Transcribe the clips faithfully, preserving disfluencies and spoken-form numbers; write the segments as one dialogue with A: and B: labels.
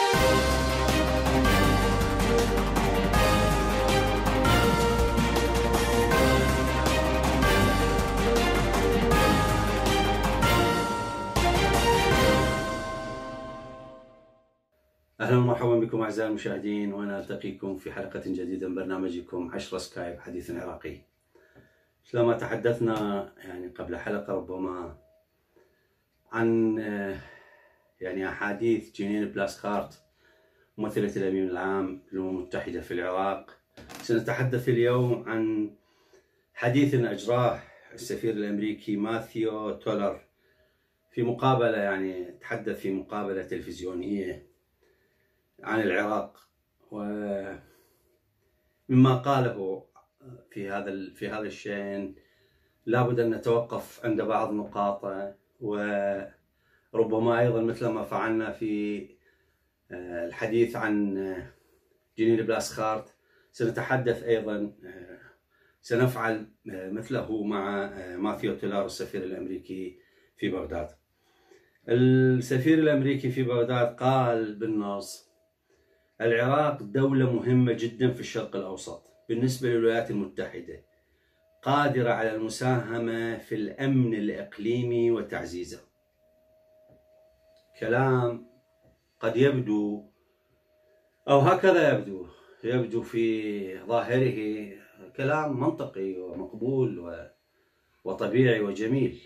A: أهلا ومرحبا بكم أعزائي المشاهدين، وأنا ألتقيكم في حلقة جديدة من برنامجكم عشرة سكايب حديث عراقي. مثلما تحدثنا يعني قبل حلقة ربما عن يعني أحاديث جنين بلاسكارت ممثلة الأمين العام للأمم المتحدة في العراق، سنتحدث اليوم عن حديث أجراه السفير الأمريكي ماثيو تولر في مقابلة، يعني تحدث في مقابلة تلفزيونية عن العراق، ومما قاله في هذا في هذا الشأن لابد أن نتوقف عند بعض نقاطه، وربما أيضا مثل ما فعلنا في الحديث عن جنين بلاسكارت سنتحدث أيضا سنفعل مثله مع ماثيو تولر السفير الأمريكي في بغداد. السفير الأمريكي في بغداد قال بالنص: العراق دولة مهمة جدا في الشرق الأوسط بالنسبة للولايات المتحدة، قادرة على المساهمة في الأمن الإقليمي وتعزيزه. كلام قد يبدو أو هكذا يبدو يبدو في ظاهره كلام منطقي ومقبول وطبيعي وجميل،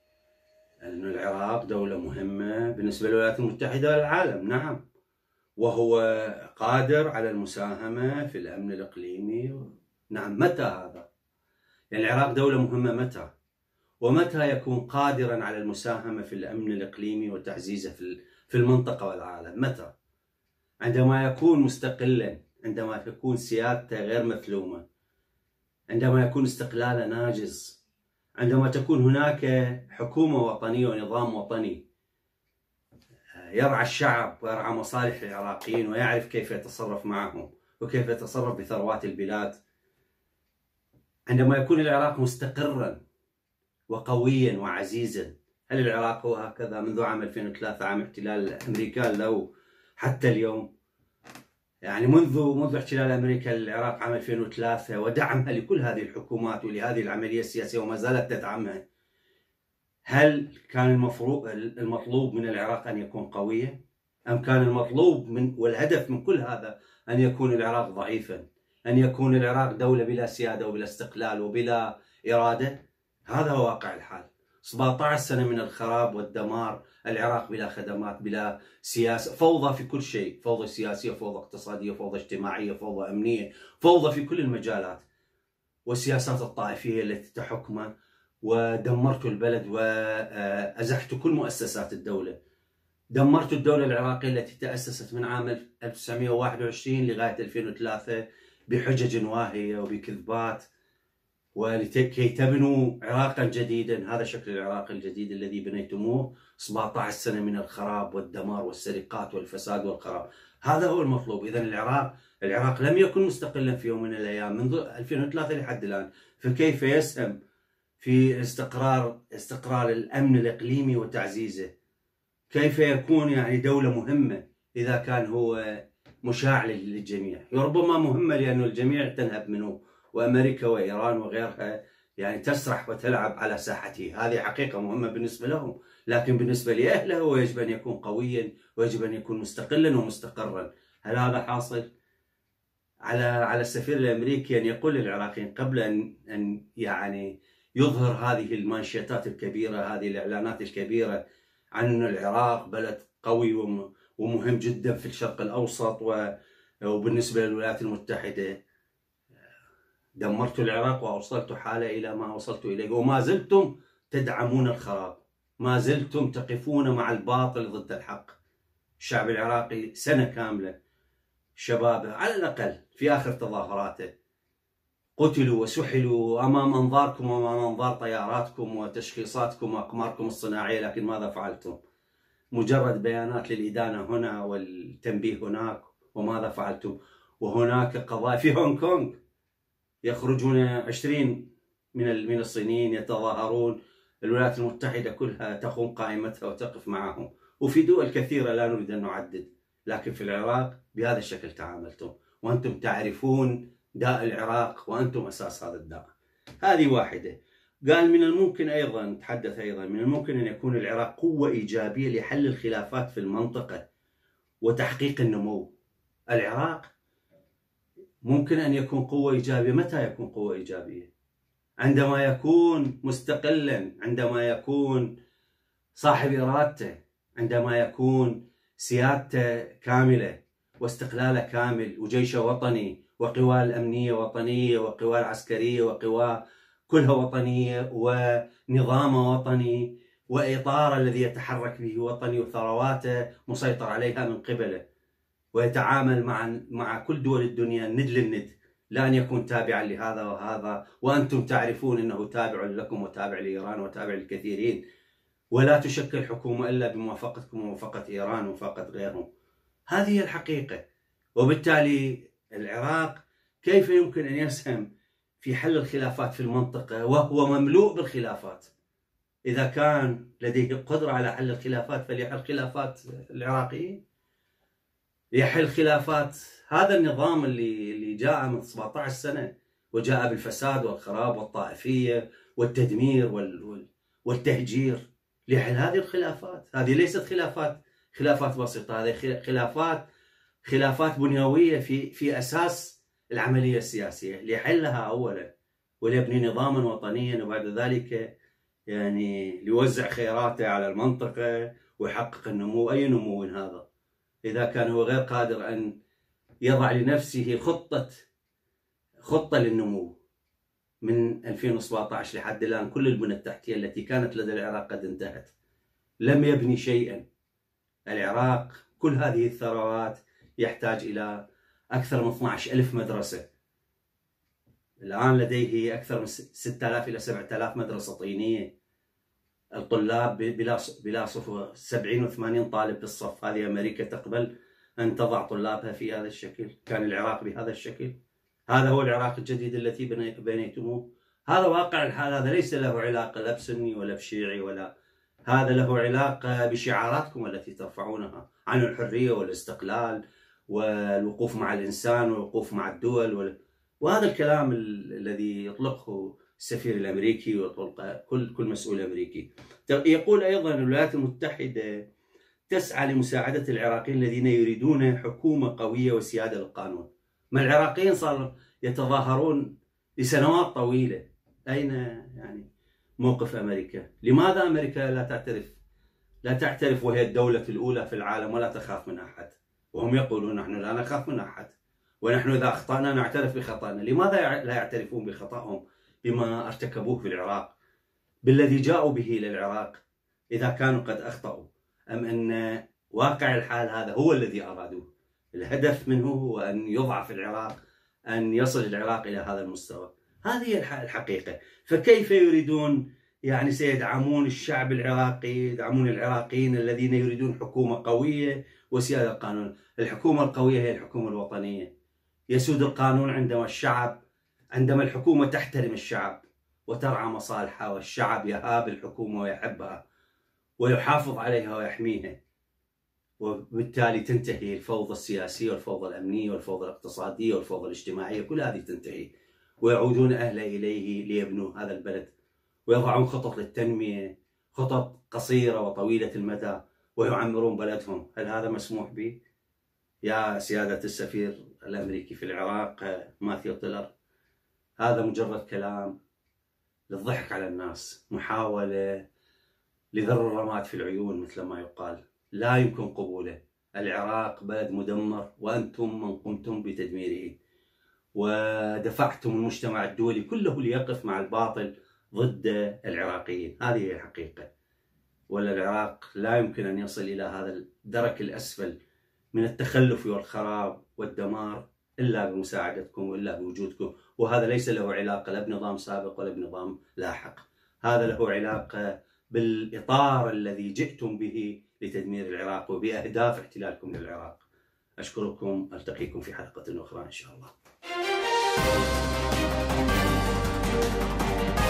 A: أن العراق دولة مهمة بالنسبة للولايات المتحدة والعالم، نعم، وهو قادر على المساهمة في الأمن الإقليمي، نعم. متى هذا؟ يعني العراق دولة مهمة متى؟ ومتى يكون قادرا على المساهمة في الأمن الإقليمي وتعزيزه في المنطقة والعالم؟ متى؟ عندما يكون مستقلا، عندما تكون سيادته غير مثلومة، عندما يكون استقلاله ناجز، عندما تكون هناك حكومة وطنية ونظام وطني يرعى الشعب ويرعى مصالح العراقيين ويعرف كيف يتصرف معهم وكيف يتصرف بثروات البلاد. عندما يكون العراق مستقرا وقويا وعزيزا. هل العراق هو هكذا منذ عام ألفين وثلاثة، عام احتلال الأمريكان له حتى اليوم؟ يعني منذ منذ احتلال أمريكا للعراق عام ألفين وثلاثة ودعمها لكل هذه الحكومات ولهذه العملية السياسية وما زالت تدعمها، هل كان المفروض المطلوب من العراق أن يكون قويا؟ أم كان المطلوب من والهدف من كل هذا أن يكون العراق ضعيفا، أن يكون العراق دولة بلا سيادة وبلا استقلال وبلا إرادة؟ هذا هو واقع الحال. سبعة عشر سنة من الخراب والدمار، العراق بلا خدمات، بلا سياسة، فوضى في كل شيء، فوضى سياسية، فوضى اقتصادية، فوضى اجتماعية، فوضى أمنية، فوضى في كل المجالات، والسياسات الطائفية التي تحكمه، ودمرت البلد وأزحت كل مؤسسات الدولة. دمرت الدولة العراقية التي تأسست من عام ألف وتسعمئة وواحد وعشرين لغاية ألفين وثلاثة بحجج واهية وبكذبات، ولكي تبنوا عراقا جديدا. هذا شكل العراق الجديد الذي بنيتموه، سبعة عشر سنة من الخراب والدمار والسرقات والفساد والخراب. هذا هو المطلوب. إذن العراق العراق لم يكن مستقلا في يوم من الأيام منذ ألفين وثلاثة لحد الآن، فكيف يسهم في استقرار استقرار الأمن الإقليمي وتعزيزه؟ كيف يكون يعني دولة مهمة إذا كان هو مشاع للجميع؟ ربما مهمة لأن الجميع تنهب منه، وأمريكا وإيران وغيرها يعني تسرح وتلعب على ساحته. هذه حقيقة مهمة بالنسبة لهم، لكن بالنسبة لأهله هو يجب أن يكون قويا ويجب أن يكون مستقلا ومستقرا. هل هذا حاصل؟ على على السفير الأمريكي أن يقول للعراقيين قبل أن أن يعني يظهر هذه المانشيتات الكبيرة، هذه الإعلانات الكبيرة عن أن العراق بلد قوي ومهم جدا في الشرق الأوسط وبالنسبة للولايات المتحدة: دمرت العراق وأوصلت حالة إلى ما وصلت إليه، وما زلتم تدعمون الخراب، ما زلتم تقفون مع الباطل ضد الحق. الشعب العراقي سنة كاملة شبابه على الأقل في آخر تظاهراته قتلوا وسحلوا أمام أنظاركم وأمام أنظار طياراتكم وتشخيصاتكم وأقماركم الصناعية، لكن ماذا فعلتم؟ مجرد بيانات للإدانة هنا والتنبيه هناك، وماذا فعلتم؟ وهناك قضايا في هونغ كونغ يخرجون عشرين من من الصينيين يتظاهرون، الولايات المتحدة كلها تقوم قائمتها وتقف معهم، وفي دول كثيرة لا نريد أن نعدد لكن في العراق بهذا الشكل تعاملتم، وأنتم تعرفون داء العراق وأنتم أساس هذا الداء. هذه واحدة. قال من الممكن أيضا، تحدث أيضا من الممكن أن يكون العراق قوة إيجابية لحل الخلافات في المنطقة وتحقيق النمو. العراق ممكن أن يكون قوة إيجابية. متى يكون قوة إيجابية؟ عندما يكون مستقلا، عندما يكون صاحب إرادته، عندما يكون سيادته كاملة واستقلاله كامل، وجيشه وطني، وقواه الأمنية وطنية، وقواه العسكرية وقواه كلها وطنية، ونظامه وطني، وإطاره الذي يتحرك به وطني، وثرواته مسيطر عليها من قبله، ويتعامل مع مع كل دول الدنيا ند للند، لا أن يكون تابعا لهذا وهذا، وأنتم تعرفون أنه تابع لكم وتابع لإيران وتابع للكثيرين، ولا تشكل حكومة إلا بموافقتكم وموافقة إيران وموافقة غيرهم. هذه هي الحقيقة. وبالتالي العراق كيف يمكن أن يسهم في حل الخلافات في المنطقة وهو مملوء بالخلافات؟ إذا كان لديه قدرة على حل الخلافات فليحل خلافات العراقيين، يحل خلافات هذا النظام اللي اللي جاء من سبعة عشر سنة وجاء بالفساد والخراب والطائفية والتدمير والتهجير، ليحل هذه الخلافات. هذه ليست خلافات خلافات بسيطة، هذه خلافات خلافات بنيوية في في أساس العملية السياسية، ليحلها أولا وليبني نظاما وطنيا، وبعد ذلك يعني ليوزع خيراته على المنطقة ويحقق النمو. أي نمو هذا إذا كان هو غير قادر أن يضع لنفسه خطة خطة للنمو؟ من ألفين وسبعة عشر لحد الآن كل البنى التحتية التي كانت لدى العراق قد انتهت، لم يبني شيئا. العراق كل هذه الثروات يحتاج إلى أكثر من اثني عشر ألف مدرسة. الآن لديه أكثر من ستة آلاف إلى سبعة آلاف مدرسة طينية. الطلاب بلا بلا صف، سبعين وثمانين طالب بالصف. هذه أمريكا تقبل أن تضع طلابها في هذا الشكل؟ كان العراق بهذا الشكل؟ هذا هو العراق الجديد الذي بنيتموه؟ هذا واقع الحال. هذا ليس له علاقة لا بسني ولا بشيعي، ولا هذا له علاقة بشعاراتكم التي ترفعونها عن الحرية والاستقلال والوقوف مع الإنسان والوقوف مع الدول وال... وهذا الكلام الذي يطلقه السفير الأمريكي ويطلقه كل كل مسؤول أمريكي. يقول أيضا الولايات المتحدة تسعى لمساعدة العراقيين الذين يريدون حكومة قوية وسيادة للقانون. ما العراقيين صاروا يتظاهرون لسنوات طويلة. أين يعني موقف أمريكا؟ لماذا أمريكا لا تعترف لا تعترف وهي الدولة الأولى في العالم ولا تخاف من أحد؟ وهم يقولون نحن لا نخاف من أحد، ونحن إذا أخطأنا نعترف بخطأنا. لماذا لا يعترفون بخطأهم بما ارتكبوه في العراق، بالذي جاءوا به إلى العراق، إذا كانوا قد أخطأوا؟ أم أن واقع الحال هذا هو الذي أرادوه؟ الهدف منه هو أن يضعف العراق، أن يصل العراق إلى هذا المستوى. هذه هي الحقيقة. فكيف يريدون يعني سيدعمون الشعب العراقي، يدعمون العراقيين الذين يريدون حكومة قوية وسيادة القانون؟ الحكومة القوية هي الحكومة الوطنية. يسود القانون عندما الشعب عندما الحكومة تحترم الشعب وترعى مصالحه، والشعب يهاب الحكومة ويحبها ويحافظ عليها ويحميها، وبالتالي تنتهي الفوضى السياسية والفوضى الأمنية والفوضى الاقتصادية والفوضى الاجتماعية، كل هذه تنتهي، ويعودون أهله إليه ليبنوا هذا البلد ويضعون خطط للتنمية، خطط قصيرة وطويلة المدى، ويعمرون بلدهم. هل هذا مسموح به؟ يا سيادة السفير الأمريكي في العراق ماثيو تيلر، هذا مجرد كلام للضحك على الناس، محاولة لذر الرماد في العيون مثل ما يقال. لا يمكن قبوله. العراق بلد مدمر، وأنتم من قمتم بتدميره ودفعتم المجتمع الدولي كله ليقف مع الباطل ضد العراقيين. هذه هي الحقيقة. ولا العراق لا يمكن أن يصل إلى هذا الدرك الأسفل من التخلف والخراب والدمار إلا بمساعدتكم وإلا بوجودكم. وهذا ليس له علاقة لا بنظام سابق ولا بنظام لاحق، هذا له علاقة بالإطار الذي جئتم به لتدمير العراق وبأهداف احتلالكم للعراق. أشكركم، ألتقيكم في حلقة أخرى إن شاء الله.